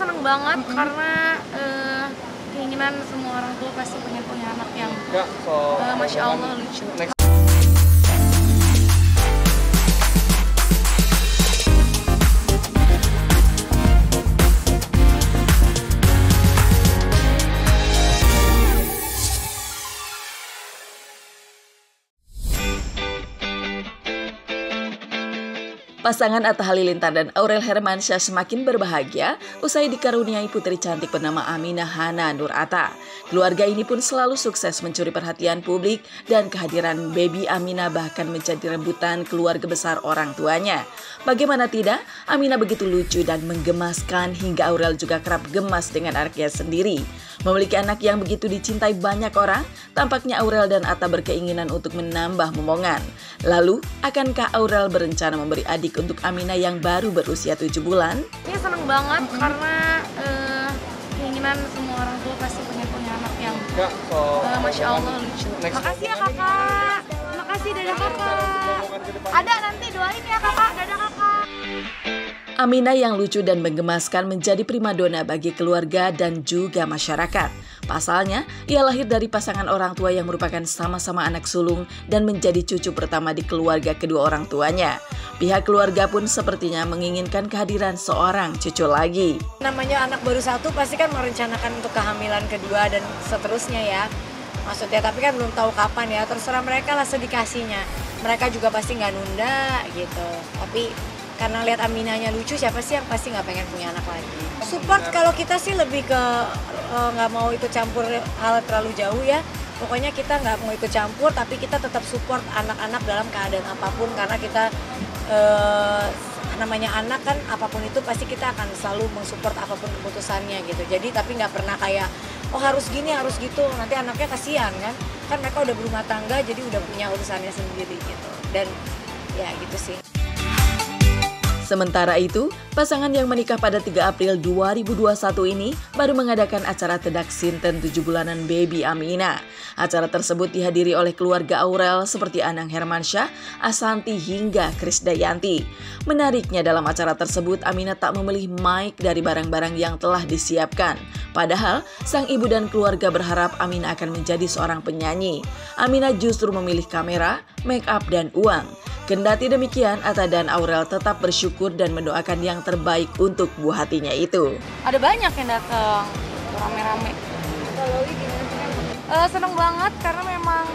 seneng banget karena keinginan semua orang tua pasti pengen punya anak yang Masya Allah lucu. Pasangan Atta Halilintar dan Aurel Hermansyah semakin berbahagia usai dikaruniai putri cantik bernama Aminah Hana Nur Atta. Keluarga ini pun selalu sukses mencuri perhatian publik dan kehadiran baby Aminah bahkan menjadi rebutan keluarga besar orang tuanya. Bagaimana tidak, Aminah begitu lucu dan menggemaskan hingga Aurel juga kerap gemas dengan anaknya sendiri. Memiliki anak yang begitu dicintai banyak orang, tampaknya Aurel dan Atta berkeinginan untuk menambah momongan. Lalu, akankah Aurel berencana memberi adik untuk Aminah yang baru berusia 7 bulan? Ini seneng banget karena keinginan semua orang tua pasti pengen punya anak yang Masya Allah lucu. Makasih ya kakak, makasih dadah kakak. Ada nanti doain ya kakak, dadah kakak. Aminah yang lucu dan menggemaskan menjadi primadona bagi keluarga dan juga masyarakat. Pasalnya, ia lahir dari pasangan orang tua yang merupakan sama-sama anak sulung dan menjadi cucu pertama di keluarga kedua orang tuanya. Pihak keluarga pun sepertinya menginginkan kehadiran seorang cucu lagi. Namanya anak baru satu pasti kan merencanakan untuk kehamilan kedua dan seterusnya ya. Maksudnya tapi kan belum tahu kapan ya, terserah mereka lah sedikasinya. Mereka juga pasti nggak nunda gitu. Tapi karena lihat Aminahnya lucu, siapa sih yang pasti nggak pengen punya anak lagi. Support kalau kita sih lebih ke nggak mau ikut campur hal terlalu jauh ya. Pokoknya kita nggak mau ikut campur, tapi kita tetap support anak-anak dalam keadaan apapun. Karena kita namanya anak kan apapun itu pasti kita akan selalu mensupport apapun keputusannya gitu. Jadi tapi nggak pernah kayak oh harus gini harus gitu, nanti anaknya kasihan kan mereka udah berumah tangga jadi udah punya urusannya sendiri gitu. Dan ya gitu sih. Sementara itu, pasangan yang menikah pada 3 April 2021 ini baru mengadakan acara tedak sinten 7 bulanan baby Aminah. Acara tersebut dihadiri oleh keluarga Aurel seperti Anang Hermansyah, Asanti hingga Krisdayanti. Menariknya dalam acara tersebut, Aminah tak memilih mic dari barang-barang yang telah disiapkan. Padahal, sang ibu dan keluarga berharap Aminah akan menjadi seorang penyanyi. Aminah justru memilih kamera, make up, dan uang. Kendati demikian, Atta dan Aurel tetap bersyukur dan mendoakan yang terbaik untuk buah hatinya itu. Ada banyak yang datang, rame-rame. Kalau gimana? Seneng banget karena memang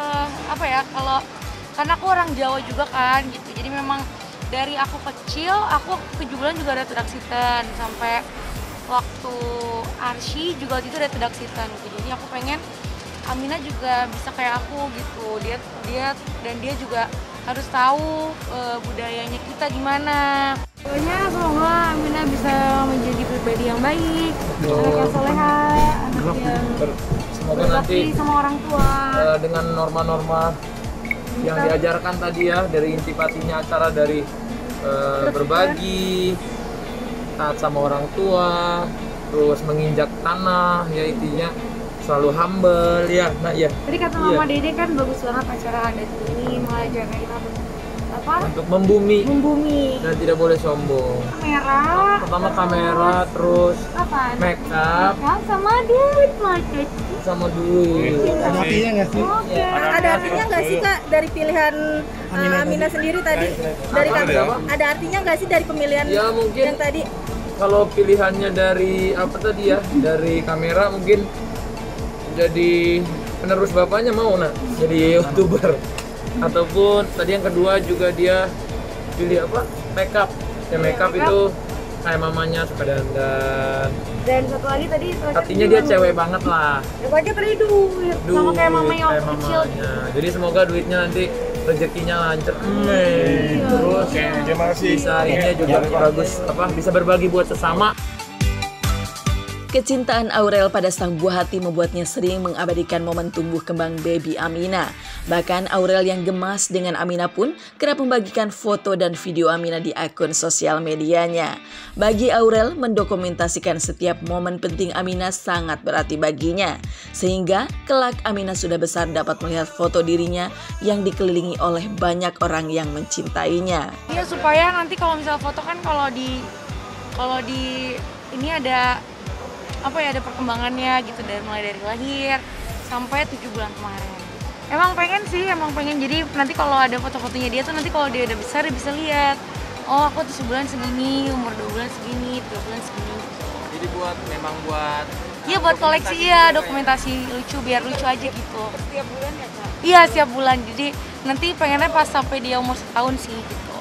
karena aku orang Jawa juga kan gitu. Jadi memang dari aku kecil, aku 7 bulan juga ada tedak sinten sampai waktu Arsy juga waktu itu ada tedak sinten gitu. Jadi aku pengen Aminah juga bisa kayak aku gitu. Dia juga harus tahu budayanya kita gimana. Pokoknya semoga Aminah bisa menjadi pribadi yang baik, anak yang soleha, anak yang berbakti sama orang tua. Dengan norma-norma yang diajarkan tadi ya, dari intipatinya acara dari berbagi, taat sama orang tua, terus menginjak tanah, ya intinya selalu humble ya. Nah ya. Tadi kata Mama Dede kan bagus banget acara adat ini, mengajarkan kita untuk membumi dan tidak boleh sombong. Kamera. Pertama kamera, terus make up, sama duit macet. Sama duit. Ada artinya nggak sih? Oke. Ada artinya nggak sih Kak dari pilihan Aminah sendiri tadi? Dari ada artinya nggak sih dari pemilihan ya, mungkin yang tadi? Kalau pilihannya dari apa tadi ya? Dari kamera mungkin jadi penerus bapaknya mau jadi YouTuber. Ataupun tadi yang kedua juga dia pilih apa? Makeup. Ya makeup itu kayak mamanya suka dandan. Dan satu lagi tadi artinya dia cewek banget lah. Pokoknya tadi duit sama kayak mamanya waktu kecil. Jadi semoga duitnya nanti rezekinya lancar. Terus bisa ini juga bagus bisa berbagi buat sesama. Kecintaan Aurel pada sang buah hati membuatnya sering mengabadikan momen tumbuh kembang baby Aminah. Bahkan Aurel yang gemas dengan Aminah pun kerap membagikan foto dan video Aminah di akun sosial medianya. Bagi Aurel, mendokumentasikan setiap momen penting Aminah sangat berarti baginya. Sehingga kelak Aminah sudah besar dapat melihat foto dirinya yang dikelilingi oleh banyak orang yang mencintainya. Iya, supaya nanti kalau misalnya foto kan kalau di ini ada ada perkembangannya gitu, dari mulai dari lahir sampai 7 bulan kemarin. Emang pengen jadi nanti kalau ada foto-fotonya dia tuh, nanti kalau dia udah besar dia bisa lihat, oh aku tuh sebulan segini, umur 2 bulan segini, 3 bulan segini. Jadi memang buat Iya, buat koleksi, iya, dokumentasi lucu, biar lucu aja gitu. Setiap bulan ya Kak? Iya, setiap bulan. Jadi nanti pengennya pas sampai dia umur 1 tahun sih gitu.